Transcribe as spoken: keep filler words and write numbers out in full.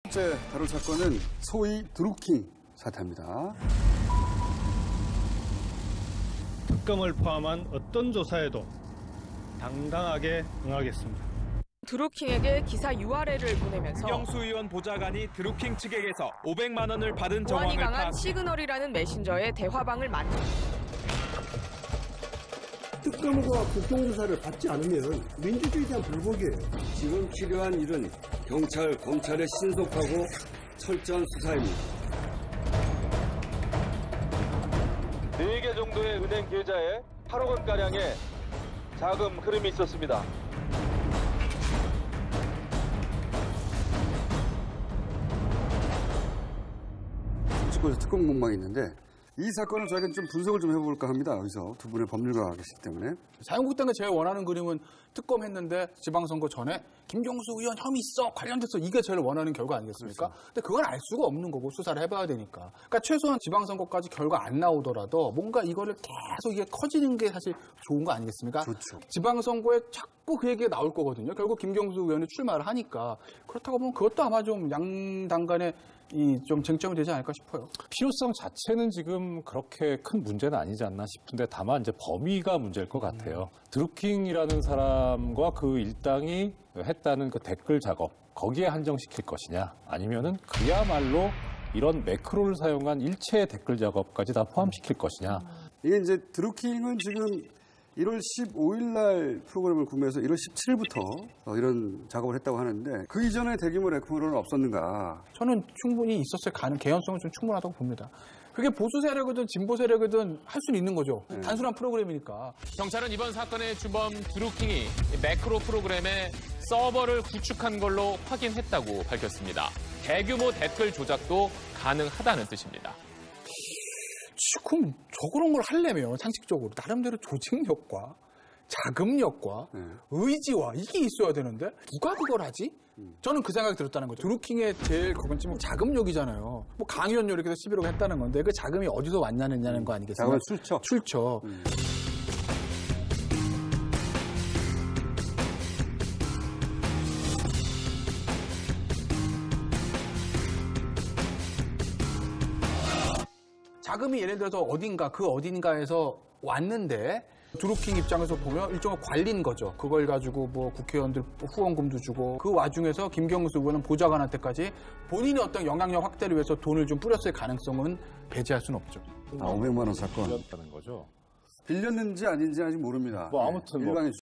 번째 다룰 사건은 소위 드루킹 사태입니다. 특검을 포함한 어떤 조사에도 당당하게 응하겠습니다. 드루킹에게 기사 유알엘을 보내면서 김경수 의원 보좌관이 드루킹 측에게서 오백만 원을 받은 보안이 정황을 강한 파악. 시그널이라는 메신저의 대화방을 만나 특검과 국정조사를 받지 않으면 민주주의에 대한 불복이에요. 지금 필요한 일은 경찰, 검찰의 신속하고 철저한 수사입니다. 네 개 정도의 은행 계좌에 팔억 원가량의 자금 흐름이 있었습니다. 정치권에서 특검 공방이 있는데 이 사건을 저희가 좀 분석을 좀 해볼까 합니다. 여기서 두 분의 법률가가 계시기 때문에. 자유한국당이 제일 원하는 그림은 특검했는데 지방선거 전에 김경수 의원 혐의 있어 관련돼서 이게 제일 원하는 결과 아니겠습니까? 그렇죠. 근데 그건 알 수가 없는 거고 수사를 해봐야 되니까. 그러니까 최소한 지방선거까지 결과 안 나오더라도 뭔가 이거를 계속 이게 커지는 게 사실 좋은 거 아니겠습니까? 좋죠. 지방선거에 자꾸 그 얘기가 나올 거거든요. 결국 김경수 의원이 출마를 하니까 그렇다고 보면 그것도 아마 좀 양당 간에 이 좀 쟁점이 되지 않을까 싶어요. 필요성 자체는 지금 그렇게 큰 문제는 아니지 않나 싶은데 다만 이제 범위가 문제일 것 같아요. 음. 드루킹이라는 사람과 그 일당이 했다는 그 댓글 작업 거기에 한정시킬 것이냐 아니면은 그야말로 이런 매크로를 사용한 일체의 댓글 작업까지 다 포함시킬 것이냐. 이게 이제 드루킹은 지금 일월 십오일 날 프로그램을 구매해서 일월 십칠일부터 이런 작업을 했다고 하는데 그 이전에 대규모 레크로는 없었는가? 저는 충분히 있었을 가능 개연성은 좀 충분하다고 봅니다. 그게 보수 세력이든 진보 세력이든 할 수는 있는 거죠. 네. 단순한 프로그램이니까. 경찰은 이번 사건의 주범 드루킹이 매크로 프로그램의 서버를 구축한 걸로 확인했다고 밝혔습니다. 대규모 댓글 조작도 가능하다는 뜻입니다. 그럼 저 그런 걸 하려면 상식적으로 나름대로 조직력과 자금력과 네. 의지와 이게 있어야 되는데 누가 그걸 하지? 저는 그 생각이 들었다는 거죠. 드루킹의 제일 그건 지금 자금력이잖아요. 뭐 강의원료 이렇게 해서 십일억 했다는 건데 그 자금이 어디서 왔냐는 거 아니겠습니까? 자금 출처. 출처. 음. 자금이 예를 들어서 어딘가 그 어딘가에서 왔는데 드루킹 입장에서 보면 일종의 관리인 거죠. 그걸 가지고 뭐 국회의원들 후원금도 주고 그 와중에서 김경수 의원은 보좌관한테까지 본인의 어떤 영향력 확대를 위해서 돈을 좀 뿌렸을 가능성은 배제할 수는 없죠. 아, 오백만 원 사건. 빌렸다는 거죠. 빌렸는지 아닌지 아직 모릅니다. 뭐 아무튼 네, 뭐 일반인